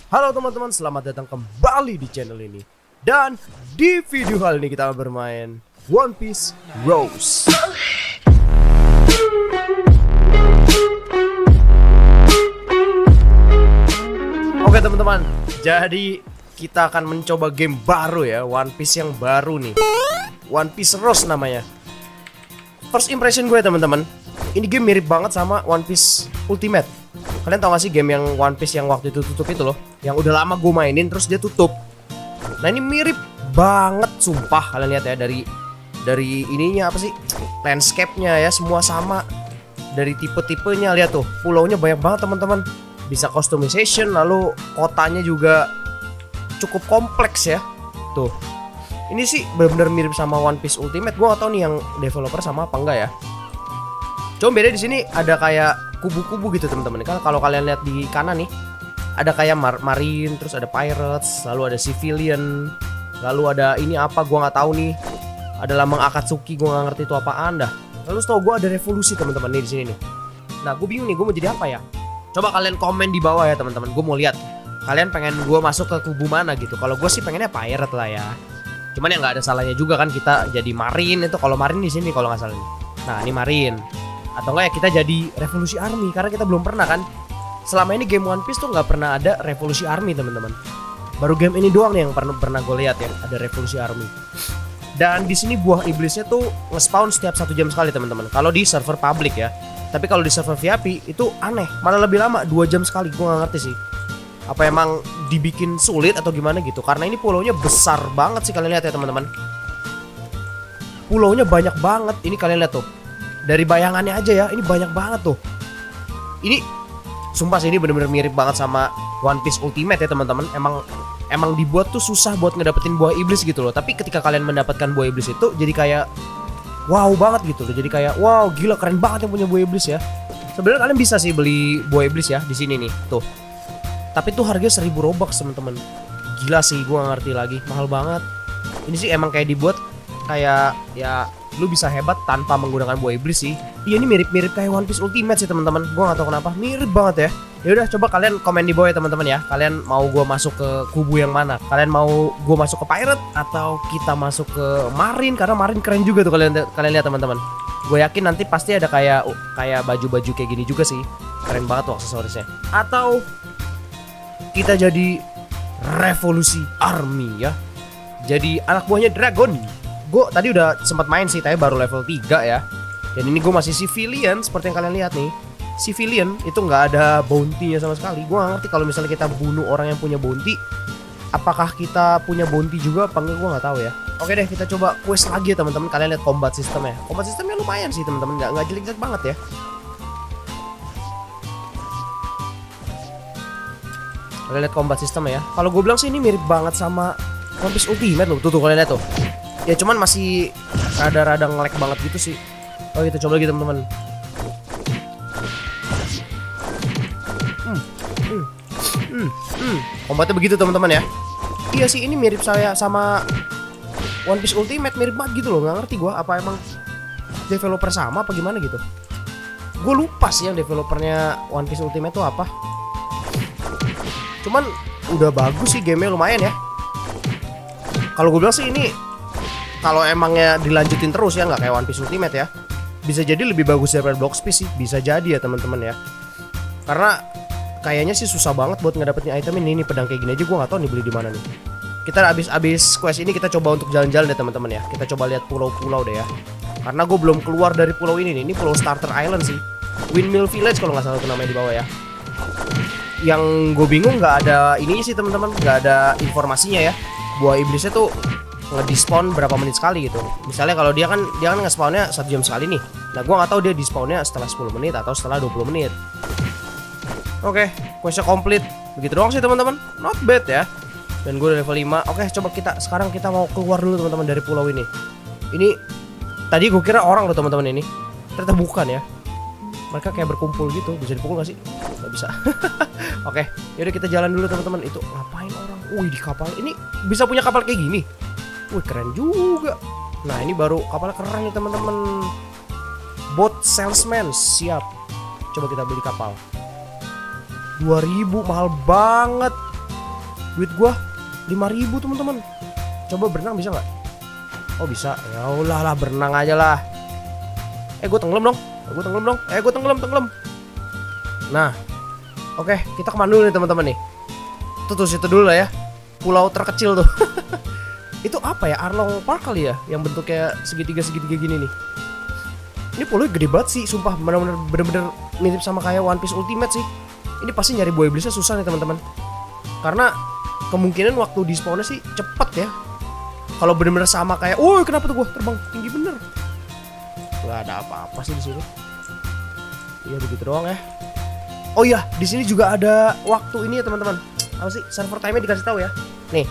Halo teman-teman, selamat datang kembali di channel ini. Dan di video kali ini kita bermain One Piece Rose. Oke teman-teman, jadi kita akan mencoba game baru ya, One Piece yang baru nih, One Piece Rose namanya. First impression gue teman-teman, ini game mirip banget sama One Piece Ultimate. Kalian tau gak sih game yang One Piece yang waktu itu tutup itu loh, yang udah lama gue mainin terus dia tutup. Nah ini mirip banget sumpah, kalian lihat ya, dari ininya apa sih, landscape-nya ya, semua sama. Dari tipe-tipenya, lihat tuh, pulaunya banyak banget teman-teman. Bisa customization, lalu kotanya juga cukup kompleks ya. Tuh, ini sih benar-benar mirip sama One Piece Ultimate. Gue gak tau nih yang developer sama apa enggak ya. Cuma beda di sini ada kayak kubu-kubu gitu teman-teman. Kalau kalian lihat di kanan nih, ada kayak marine, terus ada pirates, lalu ada civilian, lalu ada ini apa gua nggak tahu nih. Ada lambang Akatsuki, gua nggak ngerti itu apaan dah. Lalu setahu gua ada revolusi teman-teman nih di sini nih. Nah, gue bingung nih, gue mau jadi apa ya? Coba kalian komen di bawah ya teman-teman. Gue mau lihat kalian pengen gua masuk ke kubu mana gitu. Kalau gue sih pengennya pirate lah ya. Cuman ya nggak ada salahnya juga kan kita jadi marine itu. Kalau marine di sini kalau nggak salah nih. Nah, ini marine. Atau enggak ya kita jadi revolusi army, karena kita belum pernah kan. Selama ini game One Piece tuh nggak pernah ada revolusi army teman-teman. Baru game ini doang nih yang pernah gue lihat ya ada revolusi army. Dan di sini buah iblisnya tuh nge-spawn setiap 1 jam sekali teman-teman. Kalau di server public ya. Tapi kalau di server VIP itu aneh, malah lebih lama 2 jam sekali. Gue nggak ngerti sih. Apa emang dibikin sulit atau gimana gitu? Karena ini pulaunya besar banget sih, kalian lihat ya teman-teman. Pulaunya banyak banget. Ini kalian lihat tuh. Dari bayangannya aja ya, ini banyak banget tuh. Ini sumpah sih ini bener-bener mirip banget sama One Piece Ultimate ya teman-teman. Emang dibuat tuh susah buat ngedapetin buah iblis gitu loh. Tapi ketika kalian mendapatkan buah iblis itu jadi kayak wow banget gitu loh. Jadi kayak wow gila keren banget yang punya buah iblis ya. Sebenarnya kalian bisa sih beli buah iblis ya di sini nih tuh. Tapi tuh harganya 1000 Robux teman-teman. Gila sih, gua gak ngerti lagi, mahal banget. Ini sih emang kayak dibuat kayak ya lu bisa hebat tanpa menggunakan buah iblis sih. Iya ini mirip-mirip kayak One Piece Ultimate sih teman-teman. Gua nggak tahu kenapa mirip banget ya. Ya udah coba kalian komen di bawah ya teman-teman ya. Kalian mau gua masuk ke kubu yang mana? Kalian mau gua masuk ke pirate atau kita masuk ke marine? Karena marine keren juga tuh kalian lihat teman-teman. Gue yakin nanti pasti ada kayak baju-baju kayak gini juga sih. Keren banget tuh aksesorisnya. Atau kita jadi revolusi army ya. Jadi anak buahnya dragon. Gue tadi udah sempat main sih, tapi baru level 3 ya. Dan ini gue masih civilian seperti yang kalian lihat nih. Civilian itu nggak ada bounty-nya sama sekali. Gue nggak ngerti kalau misalnya kita bunuh orang yang punya bounty, apakah kita punya bounty juga apa enggak, gue nggak tahu ya. Oke deh, kita coba quest lagi ya teman-teman. Kalian lihat combat sistemnya. Combat sistemnya lumayan sih teman-teman, nggak jelek-jelek banget ya. Kalian lihat combat sistemnya ya. Kalau gue bilang sih ini mirip banget sama One Piece Ultimate loh. Tuh kalian lihat tuh. Ya cuman masih rada-rada nge-lag banget gitu sih. Oh kita coba lagi teman-teman. Kombatnya begitu teman-teman ya. Iya sih ini mirip saya sama One Piece Ultimate, mirip banget gitu loh. Nggak ngerti gue apa emang developer sama apa gimana gitu. Gue lupa sih yang developernya One Piece Ultimate tuh apa. Cuman udah bagus sih gamenya, lumayan ya. Kalau gue bilang sih ini kalau emangnya dilanjutin terus ya, nggak kayak One Piece Ultimate ya, bisa jadi lebih bagus daripada Block Speed sih. Bisa jadi ya teman-teman ya. Karena kayaknya sih susah banget buat ngedapetin item ini. Nih pedang kayak gini aja gue nggak tahu nih beli di mana nih. Kita abis quest ini kita coba untuk jalan-jalan deh teman-teman ya. Kita coba lihat pulau-pulau deh ya. Karena gue belum keluar dari pulau ini nih. Ini pulau Starter Island sih. Windmill Village kalau nggak salah itu namanya di bawah ya. Yang gue bingung nggak ada ini sih teman-teman, nggak ada informasinya ya. Buah iblisnya tuh nge-despawn berapa menit sekali gitu. Misalnya kalau dia kan nge-spawnnya 1 jam sekali nih. Nah gue nggak tahu dia despawnnya setelah 10 menit atau setelah 20 menit. Oke, questnya komplit. Begitu doang sih teman-teman. Not bad ya. Dan gue udah level 5. Oke coba sekarang kita mau keluar dulu teman-teman dari pulau ini. Ini tadi gue kira orang loh teman-teman ini. Ternyata bukan ya. Mereka kayak berkumpul gitu. Bisa dipukul gak sih? Gak bisa. Oke, yaudah kita jalan dulu teman-teman. Itu ngapain orang? Wih di kapal. Ini bisa punya kapal kayak gini. Wih keren juga. Nah ini baru kapalnya keren nih teman-teman. Boat salesman siap. Coba kita beli kapal. 2000 mahal banget. Duit gua 5.000 teman-teman. Coba berenang bisa nggak? Oh bisa. Ya ulah lah, berenang aja lah. Gue tenggelam dong. Gue tenggelam. Nah, oke, kita kemana dulu nih teman-teman nih? Tuh situ dulu lah ya. Pulau terkecil tuh. Itu apa ya? Arlong Park kali ya? Yang bentuknya segitiga gini nih. Ini pulaunya gede banget sih, sumpah. Bener-bener mirip sama kayak One Piece Ultimate sih. Ini pasti nyari buah iblisnya susah nih teman-teman. Karena kemungkinan waktu di spawnnya sih cepet ya. Kalau bener-bener sama kayak, kenapa tuh gue terbang tinggi bener? Gak ada apa-apa sih di sini. Iya begitu doang ya. Oh iya, di sini juga ada waktu ini ya teman-teman. Apa sih? Server time-nya dikasih tahu ya. Nih.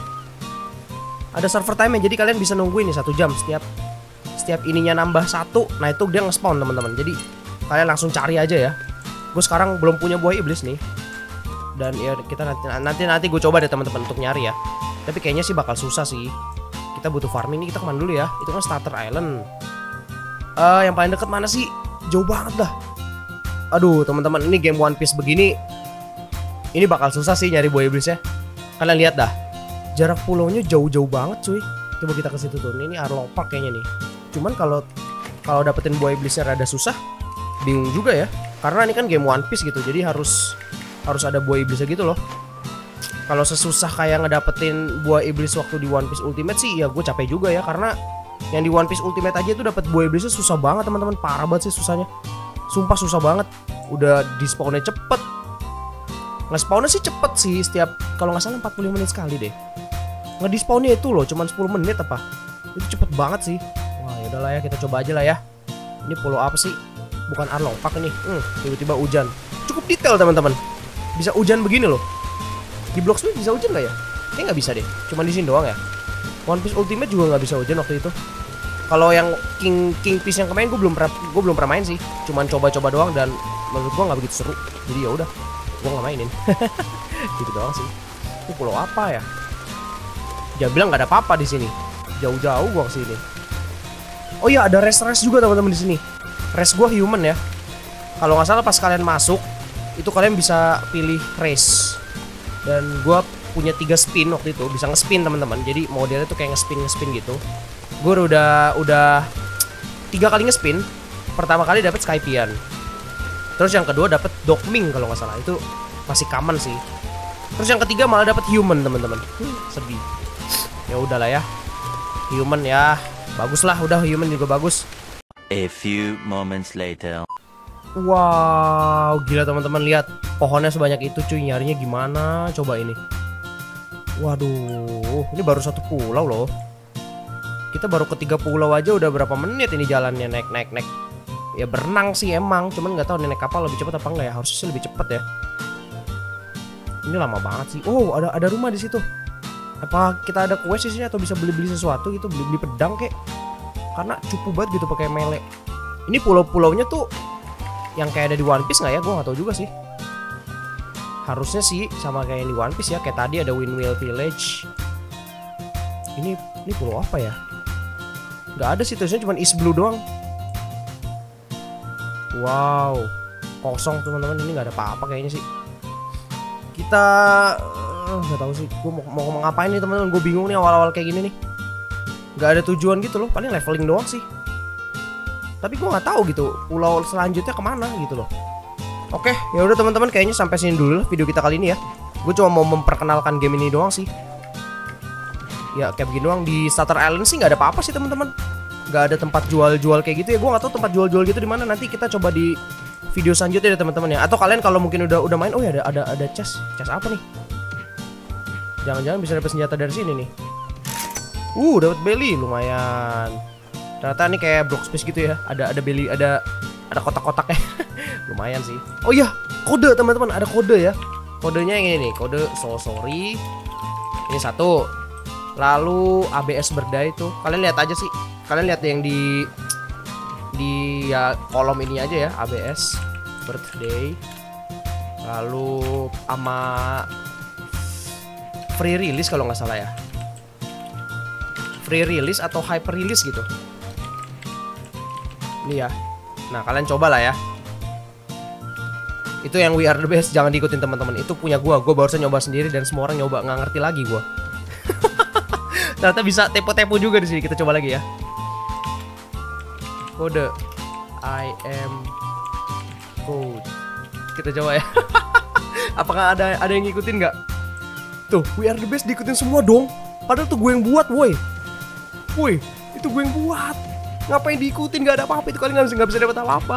Ada server time-nya, jadi kalian bisa nungguin nih 1 jam setiap ininya nambah 1. Nah, itu dia nge-spawn teman-teman. Jadi kalian langsung cari aja ya. Gue sekarang belum punya buah iblis nih. Dan ya kita nanti gue coba deh teman-teman untuk nyari ya. Tapi kayaknya sih bakal susah sih. Kita butuh farming nih, kita kemana dulu ya? Itu kan Starter Island. Yang paling deket mana sih? Jauh banget dah. Aduh teman-teman, ini game One Piece begini, ini bakal susah sih nyari buah iblisnya. Kalian lihat dah, jarak pulaunya jauh-jauh banget cuy. Coba kita ke situ tuh. Ini Arlong Park kayaknya nih. Cuman kalau dapetin buah iblisnya rada susah, bingung juga ya. Karena ini kan game One Piece gitu, jadi harus ada buah iblisnya gitu loh. Kalau sesusah kayak ngedapetin buah iblis waktu di One Piece Ultimate sih, ya gue capek juga ya. Karena yang di One Piece Ultimate aja itu dapat buah iblisnya susah banget teman-teman, parah banget sih susahnya. Sumpah susah banget. Udah di spawnnya cepet. Nge-spawnnya sih cepet sih, setiap kalau nggak salah 45 menit sekali deh. Nge-di-spawnnya itu loh cuman 10 menit apa. Itu cepet banget sih. Wah yaudahlah ya, kita coba aja lah ya. Ini pulau apa sih? Bukan Arlong Park ini. Tiba-tiba hujan. Cukup detail teman-teman. Bisa hujan begini loh. Di Blox Smith bisa hujan gak ya? Kayaknya nggak bisa deh. Cuman di sini doang ya. One Piece Ultimate juga nggak bisa hujan waktu itu. Kalau yang King Piece yang kemarin gue belum pernah main sih. Cuman coba-coba doang dan menurut gue nggak begitu seru. Jadi ya udah, gue nggak mainin. Gitu doang sih. Itu pulau apa ya? Dia bilang nggak ada apa-apa di sini. Jauh-jauh gue kesini. Oh iya, ada race juga teman-teman di sini. Race gue human ya. Kalau nggak salah pas kalian masuk itu kalian bisa pilih race. Dan gue punya 3 spin waktu itu, bisa nge-spin teman-teman. Jadi modelnya tuh kayak nge-spin gitu. Gue udah 3 kali nge-spin. Pertama kali dapat Skypian. Terus yang kedua dapat Dogming kalau nggak salah. Itu masih common sih. Terus yang ketiga malah dapat human teman-teman. Sedih. Ya udahlah ya. Human ya. Bagus lah, udah human juga bagus. A few moments later. Wow, gila teman-teman, lihat pohonnya sebanyak itu cuy. Nyarinya gimana coba ini. Waduh, ini baru 1 pulau loh. Kita baru ke 3 pulau aja udah berapa menit ini jalannya, naik. Ya berenang sih emang, cuman nggak tahu nih naik kapal lebih cepat apa enggak ya. Harusnya sih lebih cepat ya. Ini lama banget sih. Oh, ada rumah di situ. Apa kita ada quest di sini atau bisa beli sesuatu gitu, beli pedang kek. Karena cupu banget gitu pakai melee. Ini pulau-pulaunya tuh yang kayak ada di One Piece nggak ya? Gue nggak tahu juga sih. Harusnya sih sama kayak yang di One Piece ya. Kayak tadi ada Windmill Village. Ini pulau apa ya? Nggak ada sih, tulisnya cuma East Blue doang. Wow, kosong teman-teman. Ini nggak ada apa-apa kayaknya sih. Kita nggak tahu sih. Gue mau ngapain nih teman-teman? Gue bingung nih awal-awal kayak gini nih. Nggak ada tujuan gitu loh. Paling leveling doang sih. Tapi gue nggak tahu gitu pulau selanjutnya kemana gitu loh. Oke, ya udah teman-teman, kayaknya sampai sini dulu video kita kali ini ya. Gue cuma mau memperkenalkan game ini doang sih. Ya kayak begini doang. Di Starter Island sih nggak ada apa-apa sih teman-teman. Nggak ada tempat jual-jual kayak gitu ya. Gue nggak tahu tempat jual-jual gitu di mana. Nanti kita coba di video selanjutnya ya teman-teman ya. Atau kalian kalau mungkin udah main, oh ya ada chest apa nih? Jangan-jangan bisa dapat senjata dari sini nih. Dapat belly lumayan. Ternyata ini kayak block space gitu ya. Ada belly, ada kotak-kotaknya. Lumayan sih. Oh iya, kode teman-teman, ada kode ya. Kodenya yang ini nih, kode sorry. Ini 1. Lalu ABS berdaya itu. Kalian lihat aja sih. Kalian lihat yang di ya kolom ini aja ya, ABS birthday. Lalu sama free release kalau nggak salah ya. Free release atau hyper release gitu. Ini ya. Nah, kalian coba lah ya. Itu yang We Are The Best, jangan diikutin teman-teman. Itu punya gua barusan nyoba sendiri dan semua orang nyoba nggak ngerti lagi gua. Ternyata bisa tepo-tepo juga di sini. Kita coba lagi ya. Kode I am code. Kita coba ya. Apakah ada yang ngikutin nggak? Tuh, We Are The Best diikutin semua dong. Padahal tuh gue yang buat, woi. Woi, itu gue yang buat. Ngapain diikutin? Gak ada apa-apa itu kali, nggak bisa dapat apa-apa.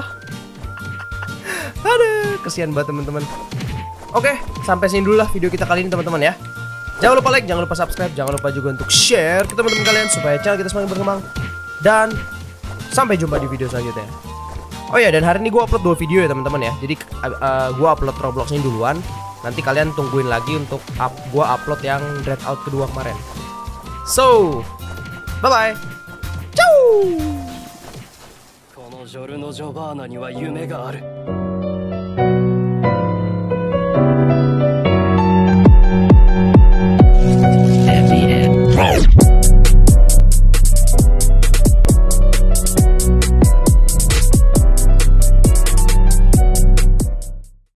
Aduh, kesian banget teman-teman. Oke, sampai sini dulu lah video kita kali ini teman-teman ya. Jangan lupa like, jangan lupa subscribe, jangan lupa juga untuk share ke teman-teman kalian supaya channel kita semakin berkembang. Dan sampai jumpa di video selanjutnya. Oh ya, dan hari ini gue upload 2 video ya teman-teman ya. Jadi gue upload Roblox ini duluan. Nanti kalian tungguin lagi untuk gue upload yang Dreadout kedua kemarin. So, bye-bye. Ciao. このジョルノ・ジョバーナには夢がある。